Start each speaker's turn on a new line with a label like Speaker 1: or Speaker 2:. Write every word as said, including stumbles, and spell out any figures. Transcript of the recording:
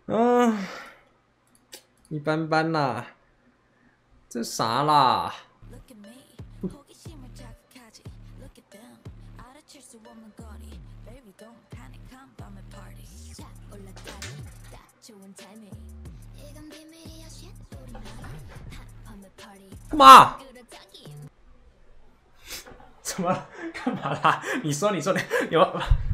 Speaker 1: 嗯，一般般啦。这啥啦？干嘛？怎么干嘛啦？你说，你说，你有